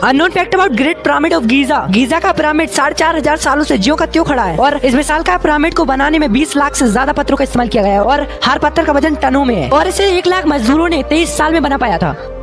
Unknown fact about great pyramid of Giza. Giza का pyramid 4,500 सालों से ज्यों का त्यों खड़ा है और इस विशाल का पिरामिड को बनाने में 20 लाख से ज्यादा पत्थरों का इस्तेमाल किया गया है और हर पत्थर का वजन टनों में है और इसे 1 लाख मजदूरों ने 23 साल में बना पाया था।